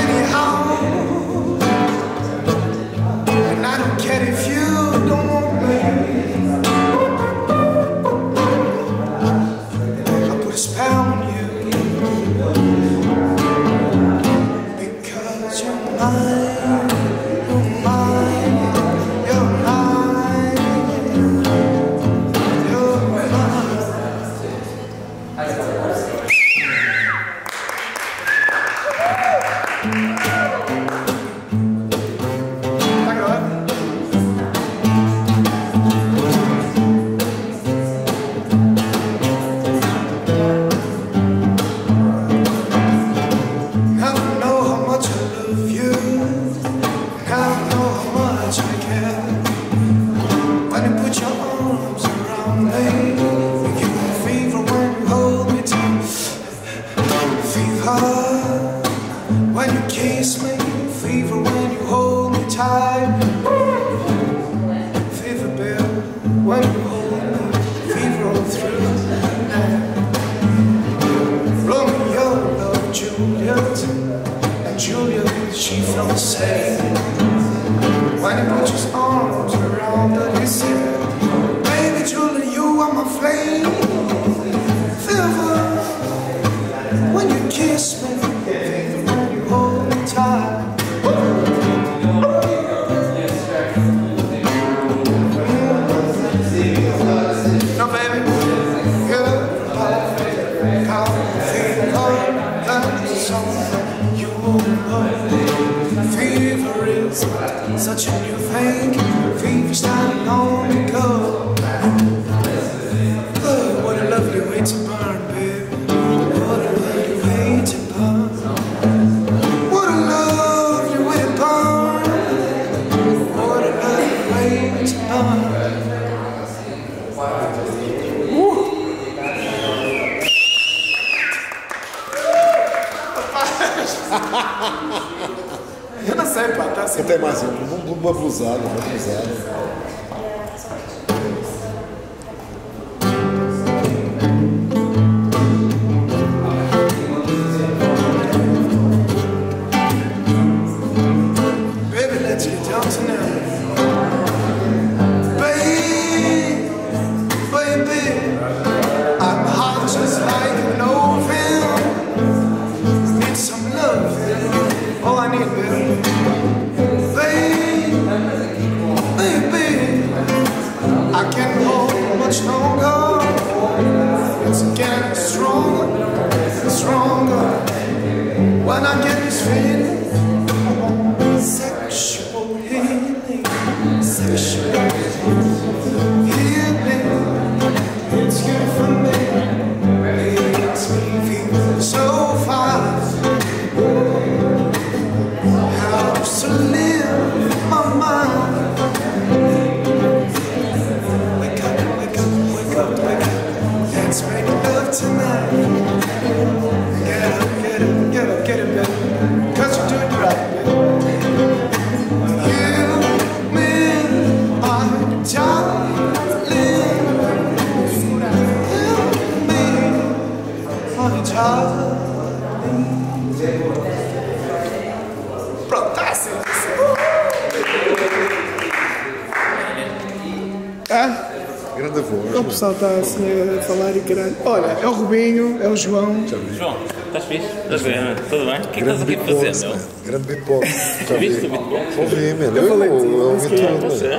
anyhow. And I don't care if you don't want me. I put a spell on you because you're mine, you're mine, you're mine, you're mine. When you kiss me, fever when you hold me tight. Fever bill when you hold me, fever all through the night. Romeo loved Juliet, and Juliet, she felt the same. When he put his arms around her, he said, baby Juliet, you are my flame. Fever when you kiss me, such a new thing, fever starting on the go. Oh, what a lovely way to burn, baby. What a lovely way to burn. What a lovely way to burn. What a lovely way to burn. Eu não sei, pá, tá assim. Até mais uma blusada, uma blusada. Baby, let's get down tonight. Baby, I'm hot just like an oven. Need some love, all I need, baby. I can't hold much longer. It's getting stronger and stronger. When I get this feeling, sexual healing, sexual healing. It's good for me. It makes me feel so fine. Helps to live my mind. Let's make love tonight. Get up, get up, get up, get up, baby. 'Cause you're doing it right, baby. You, me, my darling. You, me, my darling. Pronto, Grande voz. o pessoal está assim a falar e caralho. Olha, é o Rubinho, é o João. João, estás fixe? Estás bem, mano? Tudo bem? O que é que estás aqui a fazer, meu? Grande beatbox. Viste o beatbox? Ouvi, meu. Eu falei que ouvi tudo.